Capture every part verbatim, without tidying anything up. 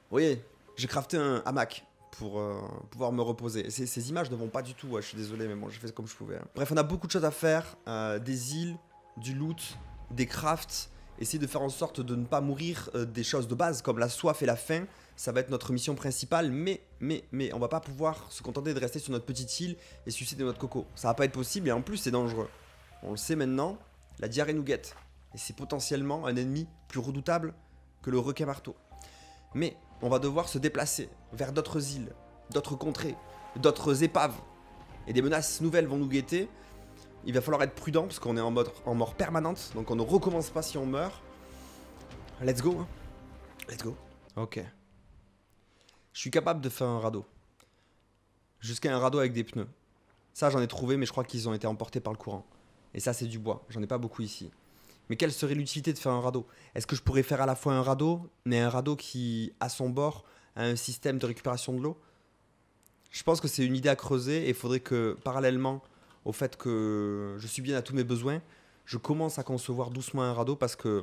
voyez, j'ai crafté un hamac pour euh, pouvoir me reposer. Ces, ces images ne vont pas du tout, ouais, je suis désolé, mais bon, j'ai fait comme je pouvais. Hein. Bref, on a beaucoup de choses à faire, euh, des îles, du loot, des crafts, essayer de faire en sorte de ne pas mourir euh, des choses de base, comme la soif et la faim, ça va être notre mission principale, mais, mais, mais, on va pas pouvoir se contenter de rester sur notre petite île et sucer de notre coco. Ça va pas être possible, et en plus, c'est dangereux. On le sait maintenant, la diarrhée nous guette, et c'est potentiellement un ennemi plus redoutable que le requin marteau. Mais on va devoir se déplacer vers d'autres îles, d'autres contrées, d'autres épaves. Et des menaces nouvelles vont nous guetter. Il va falloir être prudent parce qu'on est en mode en mort permanente. Donc on ne recommence pas si on meurt. Let's go. Hein. Let's go. Ok. Je suis capable de faire un radeau. Jusqu'à un radeau avec des pneus. Ça j'en ai trouvé mais je crois qu'ils ont été emportés par le courant. Et ça c'est du bois. J'en ai pas beaucoup ici. Mais quelle serait l'utilité de faire un radeau? Est-ce que je pourrais faire à la fois un radeau, mais un radeau qui, à son bord, a un système de récupération de l'eau? Je pense que c'est une idée à creuser et il faudrait que, parallèlement au fait que je subvienne à tous mes besoins, je commence à concevoir doucement un radeau parce que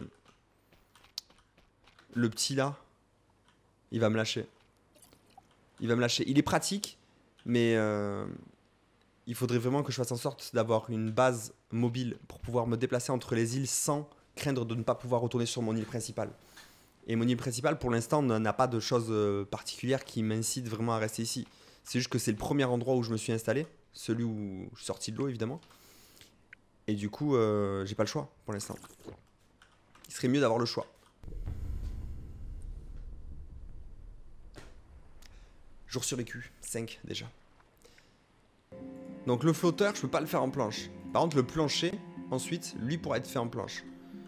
le petit là, il va me lâcher. Il va me lâcher. Il est pratique, mais euh, il faudrait vraiment que je fasse en sorte d'avoir une base mobile pour pouvoir me déplacer entre les îles sans craindre de ne pas pouvoir retourner sur mon île principale. Et mon île principale, pour l'instant, n'a pas de choses particulières qui m'incitent vraiment à rester ici. C'est juste que c'est le premier endroit où je me suis installé, celui où je suis sorti de l'eau, évidemment. Et du coup, euh, j'ai pas le choix pour l'instant. Il serait mieux d'avoir le choix. Jour survécu, cinq déjà. Donc le flotteur, je peux pas le faire en planche. Par contre, le plancher, ensuite, lui pourra être fait en planche.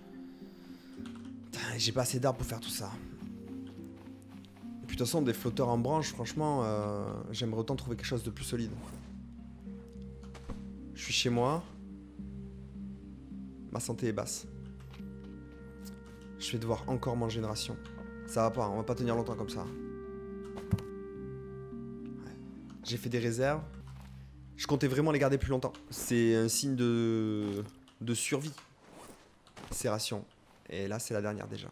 J'ai pas assez d'arbres pour faire tout ça. Et puis de toute façon, des flotteurs en branche, franchement, euh, j'aimerais autant trouver quelque chose de plus solide. Je suis chez moi. Ma santé est basse. Je vais devoir encore manger une ration. Ça va pas, on va pas tenir longtemps comme ça. Ouais. J'ai fait des réserves. Je comptais vraiment les garder plus longtemps. C'est un signe de, de survie, ces rations. Et là, c'est la dernière déjà.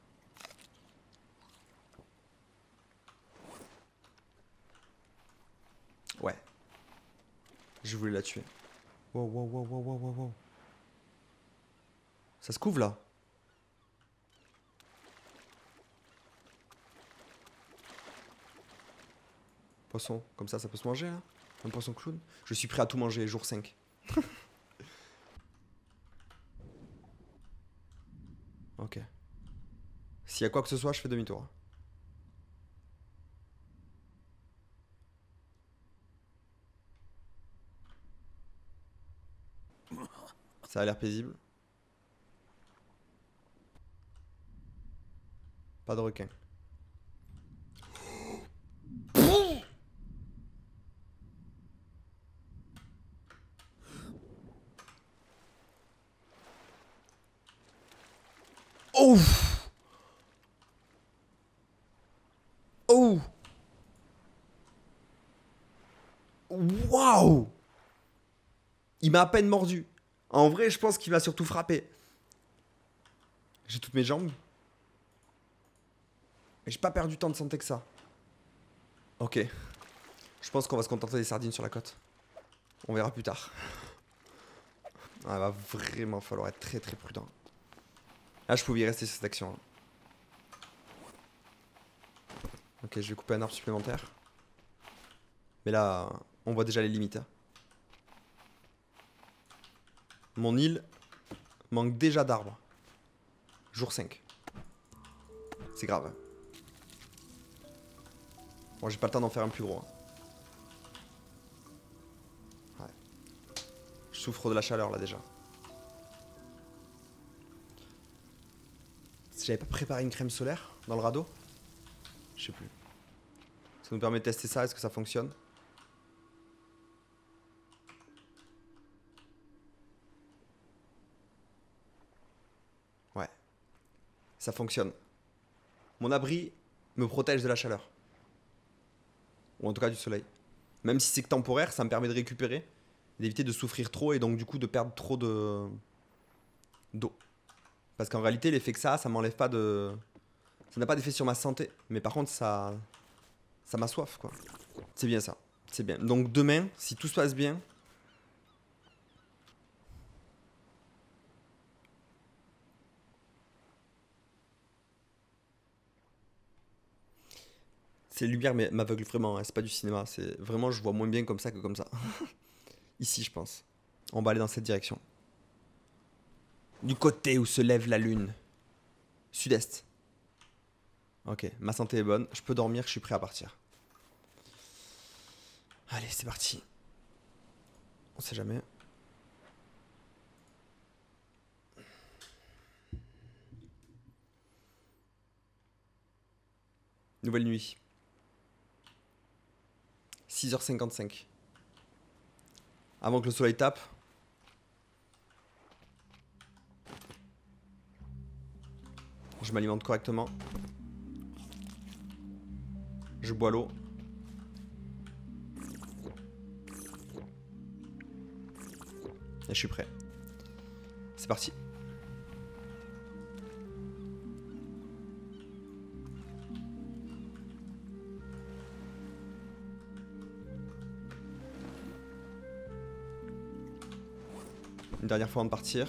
Ouais. Je voulais la tuer. Wow, wow, wow, wow, wow, wow, wow. Ça se couvre là. Poisson, comme ça, ça peut se manger là. Un poisson clown. Je suis prêt à tout manger, jour cinq. Ok. S'il y a quoi que ce soit, je fais demi-tour. Ça a l'air paisible. Pas de requin. Oh! Oh! Waouh! Il m'a à peine mordu. En vrai, je pense qu'il m'a surtout frappé. J'ai toutes mes jambes. Mais j'ai pas perdu tant de santé que ça. Ok. Je pense qu'on va se contenter des sardines sur la côte. On verra plus tard. Ah, il va vraiment falloir être très très prudent. Là, je pouvais y rester sur cette action. Hein. Ok, je vais couper un arbre supplémentaire. Mais là, on voit déjà les limites. Hein. Mon île manque déjà d'arbres. Jour cinq. C'est grave. Bon, j'ai pas le temps d'en faire un plus gros. Hein. Ouais. Je souffre de la chaleur là déjà. Si j'avais pas préparé une crème solaire dans le radeau, je sais plus. Ça nous permet de tester ça, est-ce que ça fonctionne? Ouais. Ça fonctionne. Mon abri me protège de la chaleur. Ou en tout cas du soleil. Même si c'est que temporaire, ça me permet de récupérer, d'éviter de souffrir trop et donc du coup de perdre trop de d'eau. Parce qu'en réalité, l'effet que ça a, ça m'enlève pas de Ça n'a pas d'effet sur ma santé, mais par contre ça, ça m'a soif quoi. C'est bien ça, c'est bien. Donc demain, si tout se passe bien, ces lumières m'aveuglent vraiment, hein. C'est pas du cinéma, c'est vraiment je vois moins bien comme ça que comme ça. Ici je pense. On va aller dans cette direction. Du côté où se lève la lune. Sud-est. Ok, ma santé est bonne, je peux dormir, je suis prêt à partir. Allez, c'est parti. On sait jamais. Nouvelle nuit. six heures cinquante-cinq. Avant que le soleil tape. Je m'alimente correctement. Je bois l'eau. Et je suis prêt. C'est parti. Une dernière fois avant de partir.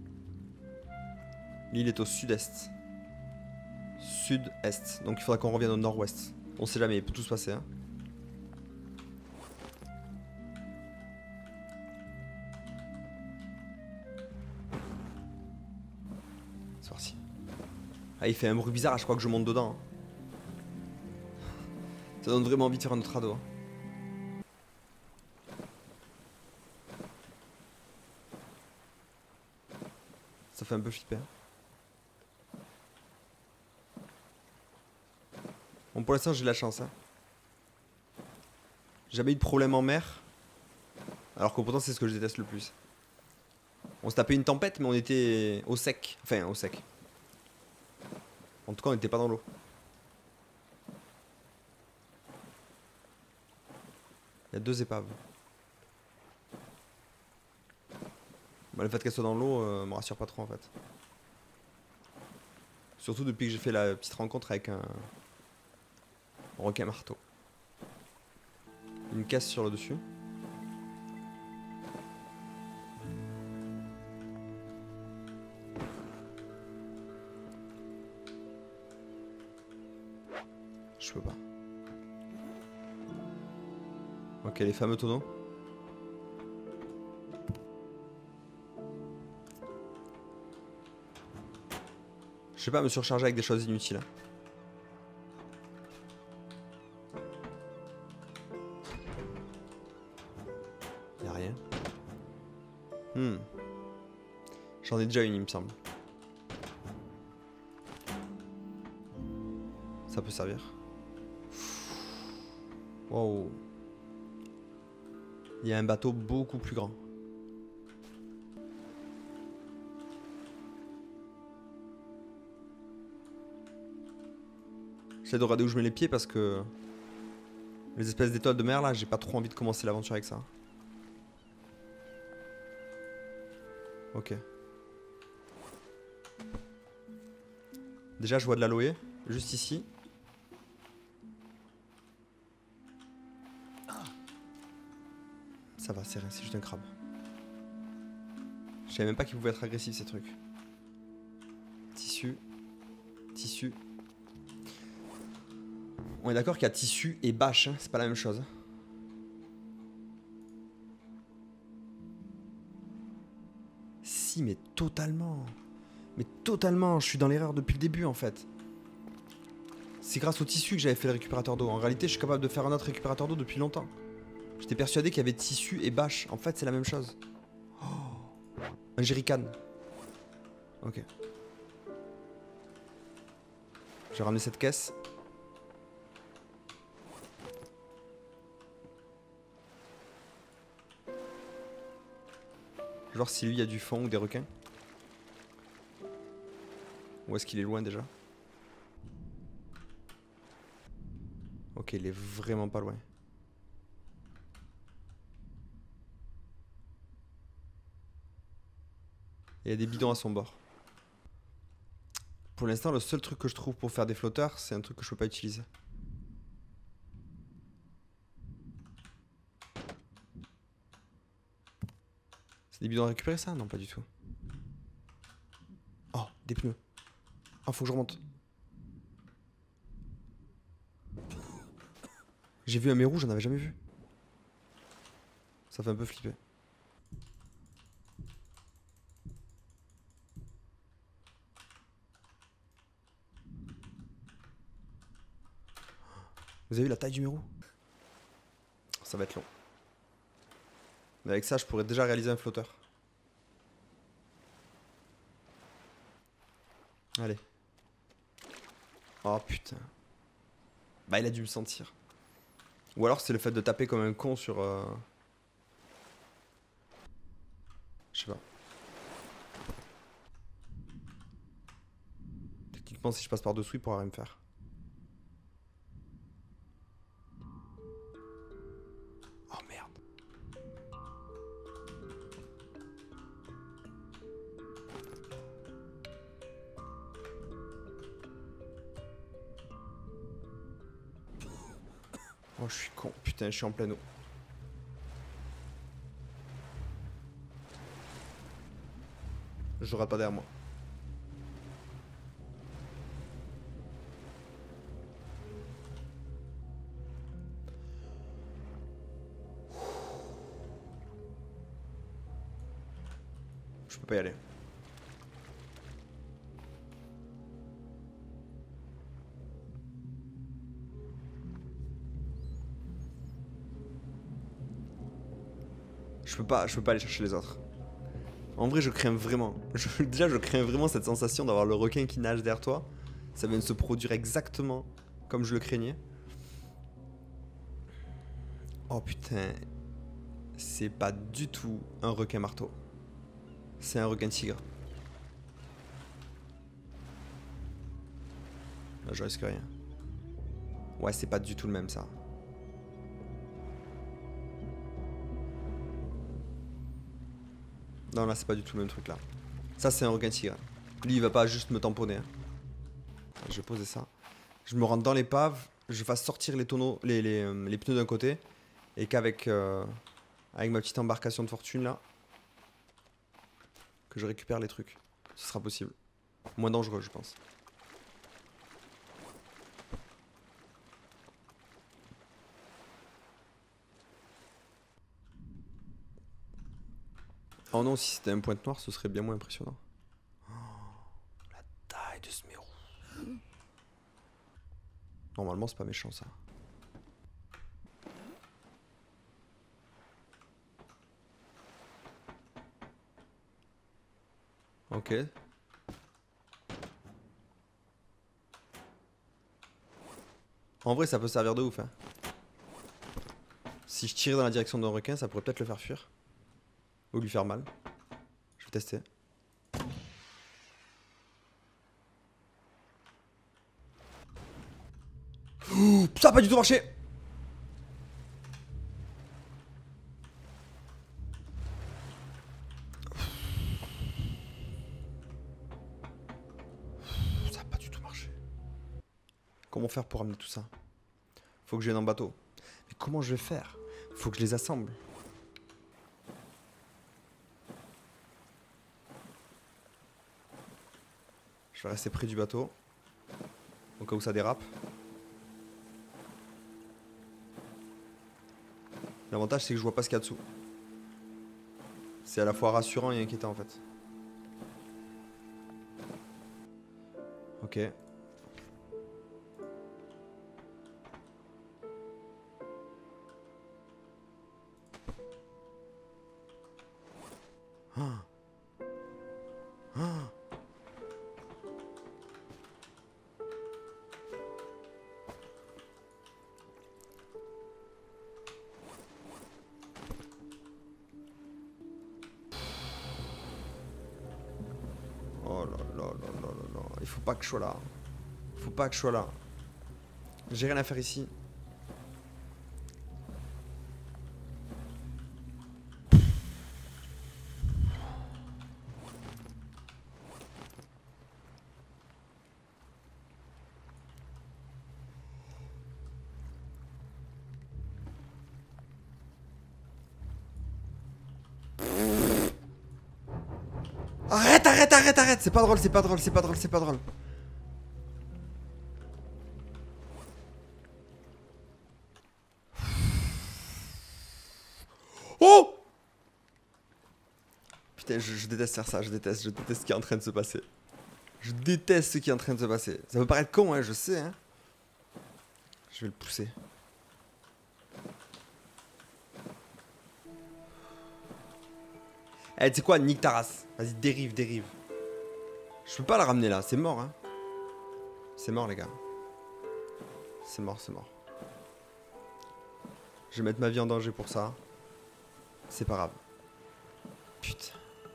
L'île est au sud-est. Sud-est. Donc il faudra qu'on revienne au nord-ouest. On sait jamais, il peut tout se passer. Hein. C'est parti. Ah, il fait un bruit bizarre à chaque fois que je monte dedans. Hein. Ça donne vraiment envie de faire un autre radeau. Hein. Ça fait un peu flipper. Bon, pour l'instant, j'ai de la chance. Hein. Jamais eu de problème en mer. Alors que pourtant, c'est ce que je déteste le plus. On se tapait une tempête, mais on était au sec. Enfin, au sec. En tout cas, on n'était pas dans l'eau. Il y a deux épaves. Bah, le fait qu'elle soit dans l'eau euh, me rassure pas trop en fait. Surtout depuis que j'ai fait la petite rencontre avec un requin marteau. Une caisse sur le dessus. Je peux pas. Ok, les fameux tonneaux. Je sais pas me surcharger avec des choses inutiles. Y'a rien. Hmm. J'en ai déjà une, il me semble. Ça peut servir. Wow. Il y a un bateau beaucoup plus grand. J'essaie de regarder où je mets les pieds parce que les espèces d'étoiles de mer là, j'ai pas trop envie de commencer l'aventure avec ça. Ok. Déjà je vois de l'aloe, juste ici. Ça va, c'est rien, c'est juste un crabe. Je savais même pas qu'ils pouvaient être agressifs ces trucs. Tissu. Tissu. On est d'accord qu'il y a tissu et bâche, hein, c'est pas la même chose. Si, mais totalement. Mais totalement, je suis dans l'erreur depuis le début en fait. C'est grâce au tissu que j'avais fait le récupérateur d'eau. En réalité, je suis capable de faire un autre récupérateur d'eau depuis longtemps. J'étais persuadé qu'il y avait tissu et bâche. En fait, c'est la même chose. Oh, un jerrycan. Ok. Je vais ramener cette caisse. Je vais voir si lui il y a du fond ou des requins. Ou est-ce qu'il est loin déjà? Ok, il est vraiment pas loin. Il y a des bidons à son bord. Pour l'instant, le seul truc que je trouve pour faire des flotteurs, c'est un truc que je peux pas utiliser. C'est des bidons à récupérer ça? Non, pas du tout. Oh, des pneus. Ah, faut que je remonte. J'ai vu un mérou, j'en avais jamais vu. Ça fait un peu flipper. Vous avez vu la taille du mérou? Ça va être long. Mais avec ça, je pourrais déjà réaliser un flotteur. Allez. Oh putain. Bah il a dû me sentir. Ou alors c'est le fait de taper comme un con sur... Euh... Je sais pas. Techniquement si je passe par dessous il pourra rien me faire. Oh merde. Oh je suis con. Putain je suis en pleine eau. Je rate pas derrière moi. Je peux pas y aller. Je peux pas, je peux pas aller chercher les autres. En vrai, je crains vraiment. Je, déjà, je crains vraiment cette sensation d'avoir le requin qui nage derrière toi. Ça vient de se produire exactement comme je le craignais. Oh putain. C'est pas du tout un requin marteau. C'est un requin tigre. Là, je risque rien. Ouais, c'est pas du tout le même ça. Non, là, c'est pas du tout le même truc là. Ça, c'est un requin tigre. Lui, il va pas juste me tamponner. Hein. Je vais poser ça. Je me rentre dans l'épave. Je fasse sortir les tonneaux, les, les, euh, les pneus d'un côté. Et qu'avec euh, avec ma petite embarcation de fortune là, que je récupère les trucs. Ce sera possible. Moins dangereux, je pense. Oh non, si c'était un pointe noire, ce serait bien moins impressionnant. Oh, la taille de ce mérou. Normalement, c'est pas méchant ça. Ok. En vrai, ça peut servir de ouf. Hein. Si je tire dans la direction d'un requin, ça pourrait peut-être le faire fuir. Ou lui faire mal. Je vais tester. Ouh, ça a pas du tout marché. Ça a pas du tout marché. Comment faire pour amener tout ça? Faut que je vienne en bateau. Mais comment je vais faire? Faut que je les assemble. Je vais rester près du bateau. Au cas où ça dérape. L'avantage c'est que je vois pas ce qu'il y a dessous. C'est à la fois rassurant et inquiétant en fait. Ok. Ah. Ah. Oh là là là là là là. Il faut pas que je sois là. Faut pas que je sois là. J'ai rien à faire ici. Arrête, arrête, arrête, arrête. C'est pas drôle, c'est pas drôle, c'est pas drôle, c'est pas drôle. Oh! Putain, je, je déteste faire ça, je déteste, je déteste ce qui est en train de se passer. Je déteste ce qui est en train de se passer. Ça peut paraître con, hein, je sais, hein. Je vais le pousser. Eh, tu sais quoi, nique ta race. Vas-y, dérive, dérive. Je peux pas la ramener là, c'est mort, hein. C'est mort, les gars. C'est mort, c'est mort. Je vais mettre ma vie en danger pour ça. C'est pas grave. Putain.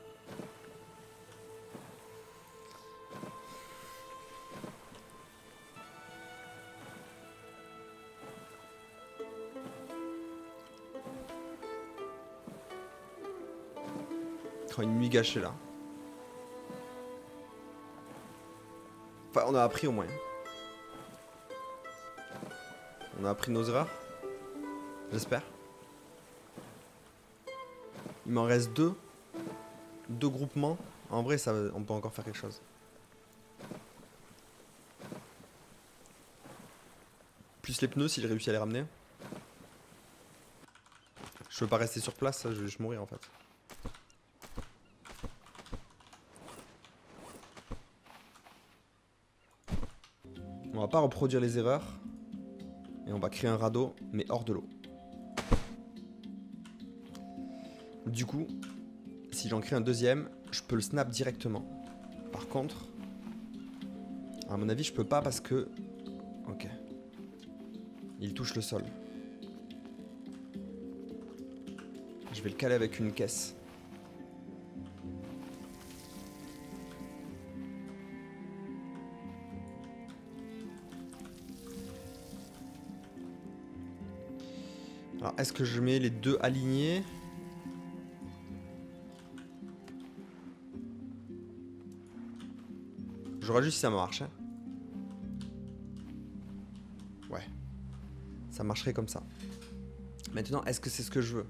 Oh, une nuit gâchée là. Enfin, on a appris au moins. On a appris nos erreurs. J'espère. Il m'en reste deux. Deux groupements. En vrai, ça, on peut encore faire quelque chose. Plus les pneus s'il réussit à les ramener. Je veux pas rester sur place, je vais juste mourir en fait. On va pas reproduire les erreurs. Et on va créer un radeau, mais hors de l'eau. Du coup, si j'en crée un deuxième, je peux le snap directement. Par contre, à mon avis, je peux pas parce que... Ok. Il touche le sol. Je vais le caler avec une caisse. Alors, est-ce que je mets les deux alignés? J'aurais juste si ça marche. Hein. Ouais. Ça marcherait comme ça. Maintenant, est-ce que c'est ce que je veux?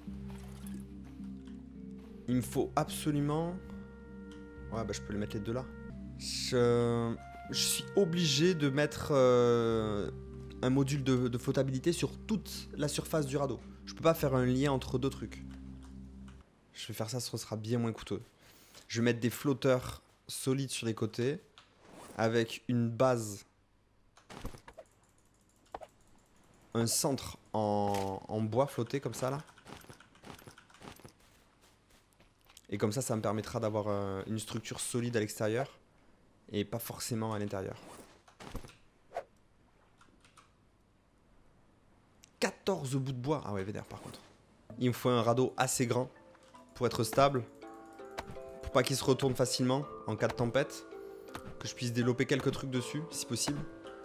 Il me faut absolument... Ouais, bah je peux les mettre les deux là. Je, je suis obligé de mettre euh, un module de, de flottabilité sur toute la surface du radeau. Je peux pas faire un lien entre deux trucs. Je vais faire ça, ce sera bien moins coûteux. Je vais mettre des flotteurs solides sur les côtés avec une base, un centre en, en bois flotté comme ça là. Et comme ça, ça me permettra d'avoir euh, une structure solide à l'extérieur et pas forcément à l'intérieur. quatorze bouts de bois. Ah ouais, vénère par contre. Il me faut un radeau assez grand pour être stable, pour pas qu'il se retourne facilement en cas de tempête, que je puisse développer quelques trucs dessus si possible.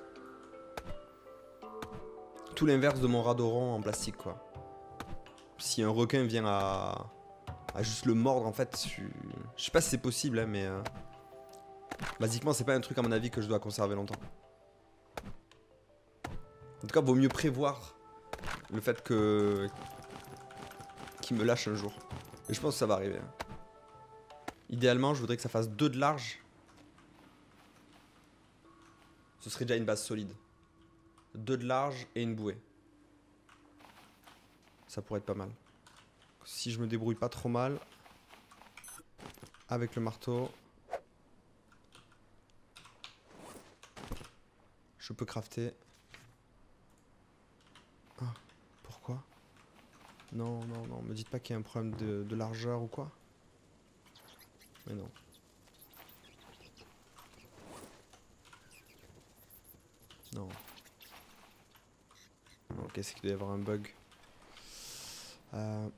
Tout l'inverse de mon radeau rond en plastique quoi. Si un requin vient à... à juste le mordre en fait, je, je sais pas si c'est possible hein, mais euh... basiquement c'est pas un truc à mon avis que je dois conserver longtemps. En tout cas vaut mieux prévoir le fait que qu'il me lâche un jour. Et je pense que ça va arriver. Hein. Idéalement je voudrais que ça fasse deux de large. Ce serait déjà une base solide. Deux de large et une bouée. Ça pourrait être pas mal. Si je me débrouille pas trop mal avec le marteau, je peux crafter. Ah, pourquoi? Non, non, non, me dites pas qu'il y a un problème de, de largeur ou quoi. Mais non. Non. Ok, c'est qu'il doit y avoir un bug. Euh...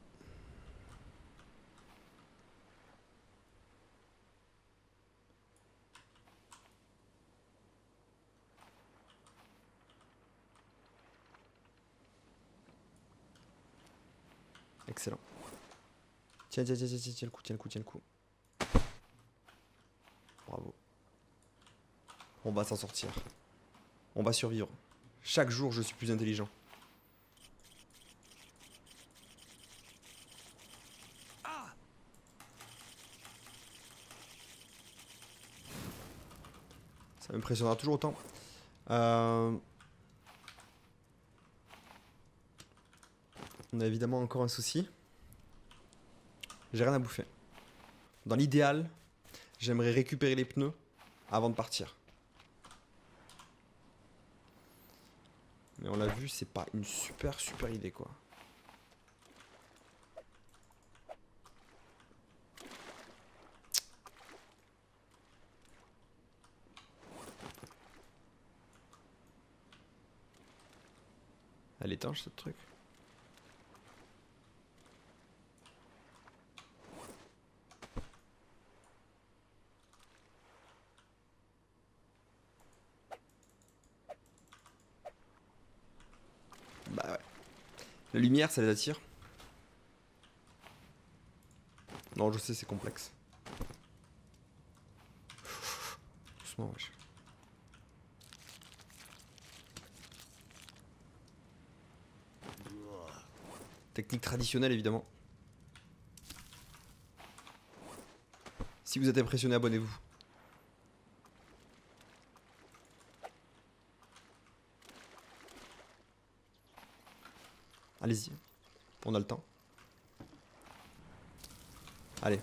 Excellent. Tiens, tiens, tiens, tiens, tiens, tiens le coup, tiens le coup, tiens le coup. Bravo. On va s'en sortir. On va survivre. Chaque jour, je suis plus intelligent. Ça m'impressionnera toujours autant. Euh... On a évidemment encore un souci. J'ai rien à bouffer. Dans l'idéal, j'aimerais récupérer les pneus avant de partir. Mais on l'a vu, c'est pas une super super idée quoi. Elle est étanche ce truc. Bah ouais. La lumière, ça les attire. Non, je sais, c'est complexe. Doucement, wesh. Technique traditionnelle, évidemment. Si vous êtes impressionné, abonnez-vous. Allez-y, on a le temps. Allez.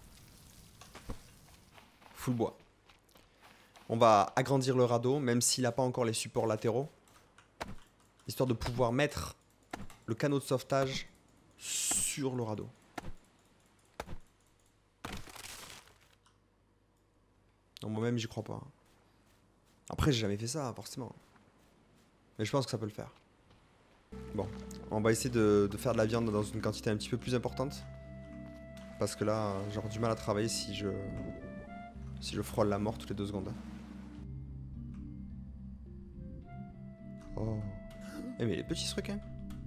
Full bois. On va agrandir le radeau, même s'il n'a pas encore les supports latéraux. Histoire de pouvoir mettre le canot de sauvetage sur le radeau. Non, moi-même, j'y crois pas. Après, j'ai jamais fait ça, forcément. Mais je pense que ça peut le faire. Bon, on va essayer de, de faire de la viande dans une quantité un petit peu plus importante. Parce que là, j'aurai du mal à travailler si je, si je frôle la mort toutes les deux secondes. Oh. Eh mais les petits requins.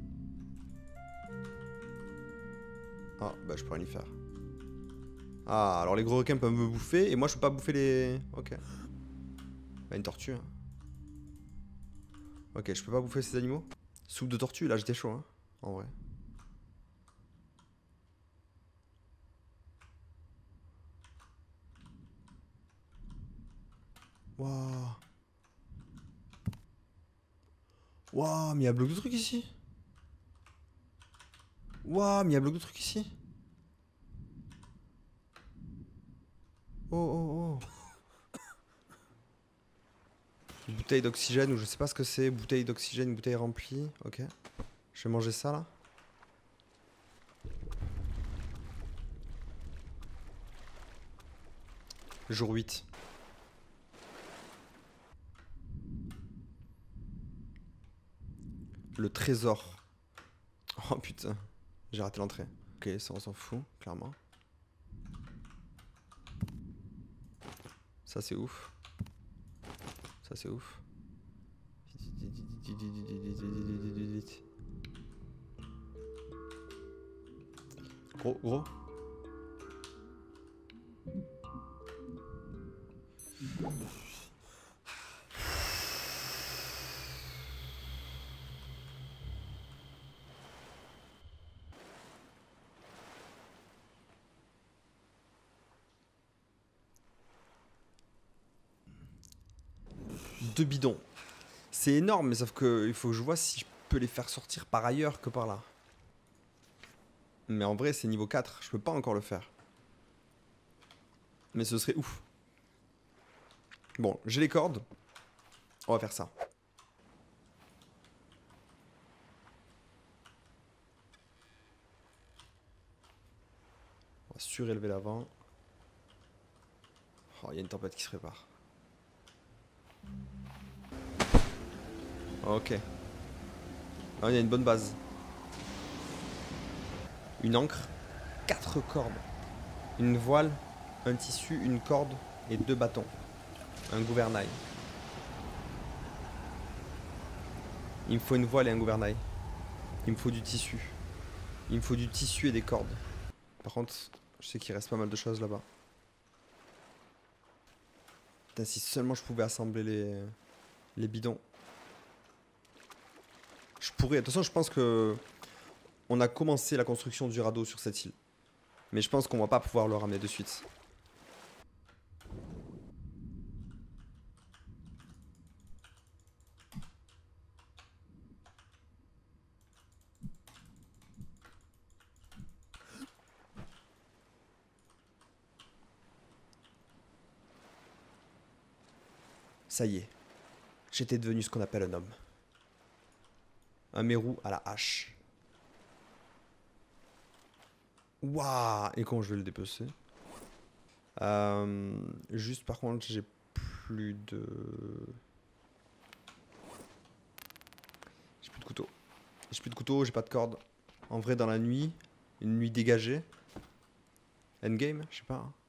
Ah, bah je peux rien y faire. Ah, alors les gros requins peuvent me bouffer et moi je peux pas bouffer les... Ok. Bah une tortue. Hein. Ok, je peux pas bouffer ces animaux. Soupe de tortue, là j'étais chaud, hein, en vrai. Waouh. Waouh, mais il y a bloc de trucs ici. Waouh, mais il y a bloc de trucs ici. Oh, oh, oh. Une bouteille d'oxygène ou je sais pas ce que c'est. Bouteille d'oxygène, bouteille remplie. Ok. Je vais manger ça là. Jour huit. Le trésor. Oh putain. J'ai raté l'entrée. Ok, ça on s'en fout, clairement. Ça c'est ouf. Ça c'est ouf. Gros, gros. Deux bidons. C'est énorme, mais sauf que il faut que je vois si je peux les faire sortir par ailleurs que par là. Mais en vrai, c'est niveau quatre. Je peux pas encore le faire. Mais ce serait ouf. Bon, j'ai les cordes. On va faire ça. On va surélever l'avant. Oh, il y a une tempête qui se prépare. Ok. Ah, il y a une bonne base. Une ancre, quatre cordes, une voile, un tissu, une corde et deux bâtons. Un gouvernail. Il me faut une voile et un gouvernail. Il me faut du tissu. Il me faut du tissu et des cordes. Par contre, je sais qu'il reste pas mal de choses là-bas. Putain, si seulement je pouvais assembler les, les bidons. Je pourrais. De toute façon, je pense que on a commencé la construction du radeau sur cette île. Mais je pense qu'on va pas pouvoir le ramener de suite. Ça y est. J'étais devenu ce qu'on appelle un homme. Un mérou à la hache. Waouh! Et comment je vais le dépecer? euh, Juste par contre, j'ai plus de... J'ai plus de couteau. J'ai plus de couteau, j'ai pas de corde. En vrai, dans la nuit, une nuit dégagée. Endgame, je sais pas. Hein.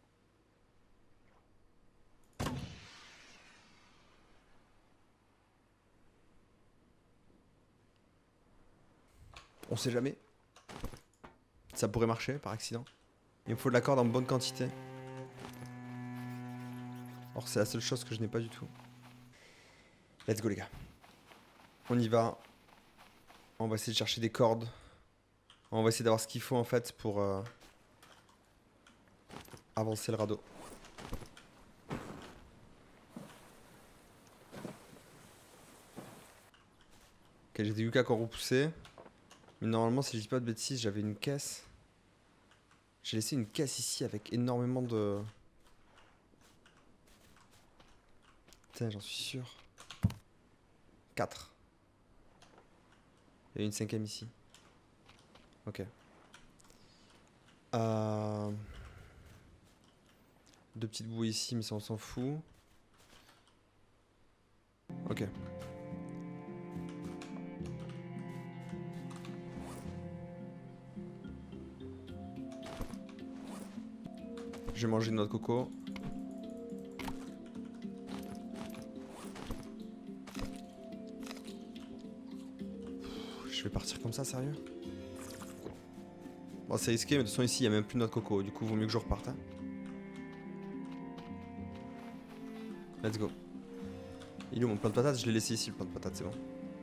On sait jamais. Ça pourrait marcher par accident. Il me faut de la corde en bonne quantité. Or, c'est la seule chose que je n'ai pas du tout. Let's go, les gars. On y va. On va essayer de chercher des cordes. On va essayer d'avoir ce qu'il faut en fait pour euh, avancer le radeau. Ok, j'ai des yucca qui ont repoussé. Mais normalement, si je dis pas de bêtises, j'avais une caisse. J'ai laissé une caisse ici avec énormément de... Putain, j'en suis sûr. quatre. Il y a une cinquième ici. Ok. Euh... Deux petites bouées ici, mais ça on s'en fout. Ok. Je vais manger une noix de coco. Je vais partir comme ça, sérieux? Bon, c'est risqué, mais de toute façon, ici, il n'y a même plus de noix de coco. Du coup, vaut mieux que je reparte. Hein. Let's go. Il est où mon plant de patates? Je l'ai laissé ici, le plant de patates, c'est bon.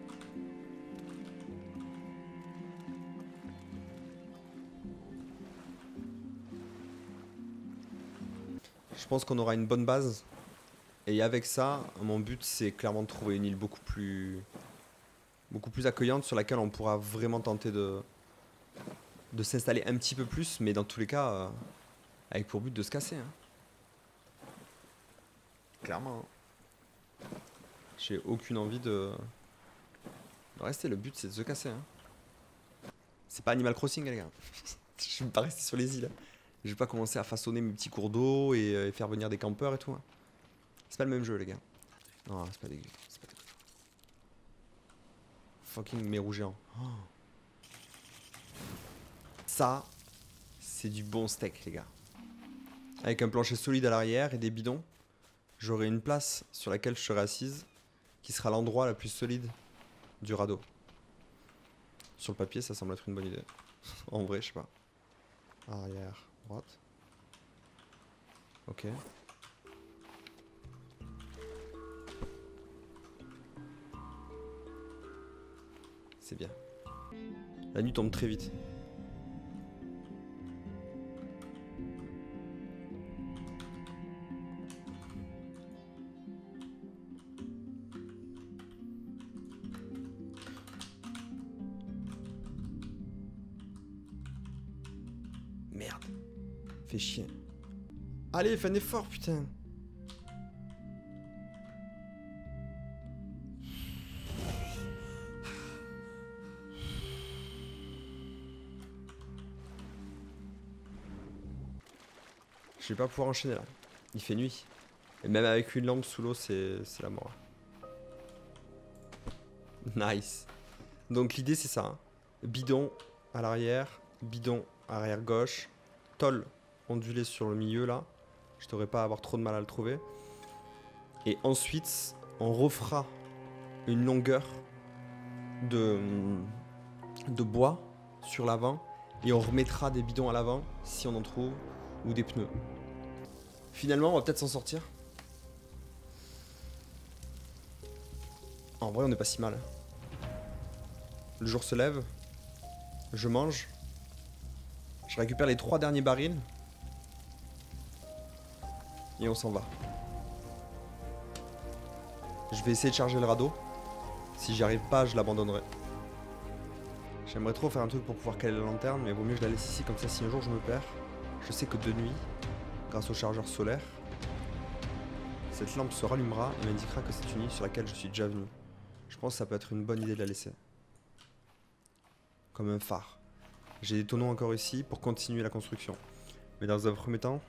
Je pense qu'on aura une bonne base. Et avec ça, mon but, c'est clairement de trouver une île beaucoup plus... beaucoup plus accueillante sur laquelle on pourra vraiment tenter de... de s'installer un petit peu plus, mais dans tous les cas, euh, avec pour but de se casser. Hein. Clairement. Hein. J'ai aucune envie de... de rester. Le but, c'est de se casser. Hein. C'est pas Animal Crossing, les gars. Je vais pas rester sur les îles. Je vais pas commencer à façonner mes petits cours d'eau et, euh, et faire venir des campeurs et tout. Hein. C'est pas le même jeu, les gars. Non, c'est pas dégueu. C'est pas dégueu. Fucking mérou géant. Oh. Ça, c'est du bon steak, les gars. Avec un plancher solide à l'arrière et des bidons, j'aurai une place sur laquelle je serai assise, qui sera l'endroit le plus solide du radeau. Sur le papier, ça semble être une bonne idée. En vrai, je sais pas. Arrière, droite. Ok. C'est bien. La nuit tombe très vite. Merde. Fais chier. Allez, fais un effort, putain. Je vais pas pouvoir enchaîner là. Il fait nuit. Et même avec une lampe sous l'eau, c'est la mort. Nice. Donc l'idée c'est ça. Hein. Bidon à l'arrière, bidon arrière gauche, tôle ondulée sur le milieu là. Je devrais pas avoir trop de mal à le trouver. Et ensuite, on refera une longueur de, de bois sur l'avant. Et on remettra des bidons à l'avant si on en trouve. Ou des pneus. Finalement, on va peut-être s'en sortir. En vrai, on n'est pas si mal. Le jour se lève. Je mange. Je récupère les trois derniers barils. Et on s'en va. Je vais essayer de charger le radeau. Si j'y arrive pas, je l'abandonnerai. J'aimerais trop faire un truc pour pouvoir caler la lanterne, mais vaut mieux que je la laisse ici, comme ça si un jour je me perds. Je sais que de nuit, grâce au chargeur solaire, Cette lampe se rallumera et m'indiquera que c'est une île sur laquelle je suis déjà venu. Je pense que ça peut être une bonne idée de la laisser. Comme un phare. J'ai des tonneaux encore ici pour continuer la construction. Mais dans un premier temps...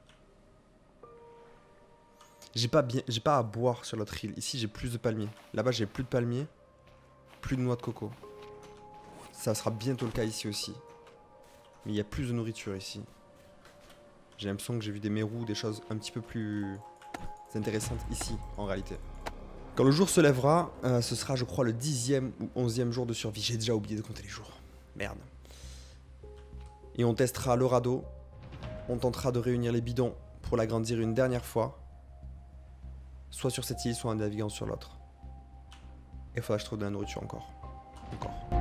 J'ai pas, bien... j'ai pas à boire sur l'autre île. Ici j'ai plus de palmiers. Là-bas j'ai plus de palmiers. Plus de noix de coco. Ça sera bientôt le cas ici aussi. Mais il y a plus de nourriture ici. J'ai l'impression que j'ai vu des mérous, des choses un petit peu plus intéressantes ici, en réalité. Quand le jour se lèvera, euh, ce sera, je crois, le dixième ou onzième jour de survie. J'ai déjà oublié de compter les jours. Merde. Et on testera le radeau. On tentera de réunir les bidons pour l'agrandir une dernière fois. Soit sur cette île, soit en naviguant sur l'autre. Et il faudra que je trouve de la nourriture encore. Encore.